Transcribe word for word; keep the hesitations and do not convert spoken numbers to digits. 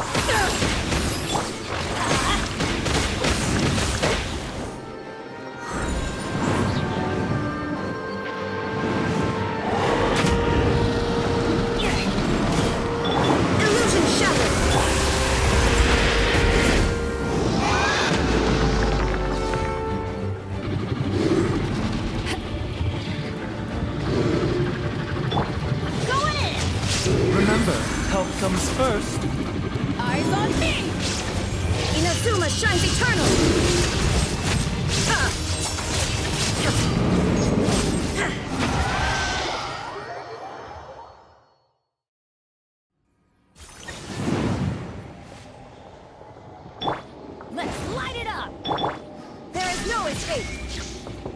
Health comes first. Eyes on me! Inazuma shines eternal! Let's light it up! There is no escape!